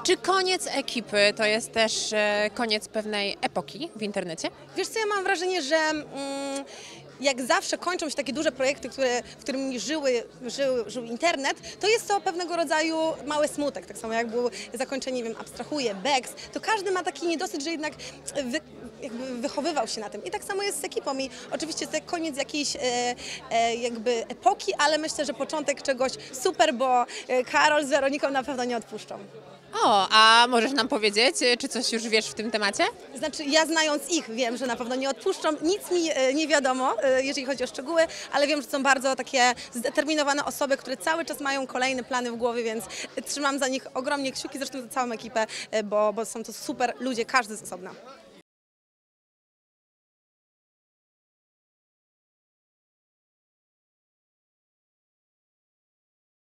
Czy koniec ekipy to jest też koniec pewnej epoki w internecie? Wiesz co, ja mam wrażenie, że jak zawsze kończą się takie duże projekty, w którym żył internet, to jest to pewnego rodzaju mały smutek. Tak samo jak było zakończenie, nie wiem, abstrahuję, Bex, to każdy ma taki niedosyt, że jednak jakby wychowywał się na tym. I tak samo jest z ekipą i oczywiście to koniec jakiejś jakby epoki, ale myślę, że początek czegoś super, bo Karol z Weroniką na pewno nie odpuszczą. O, a możesz nam powiedzieć, czy coś już wiesz w tym temacie? Znaczy, ja znając ich wiem, że na pewno nie odpuszczą. Nic mi nie wiadomo, jeżeli chodzi o szczegóły, ale wiem, że są bardzo takie zdeterminowane osoby, które cały czas mają kolejne plany w głowie, więc trzymam za nich ogromnie kciuki, zresztą za całą ekipę, bo są to super ludzie, każdy z osobna.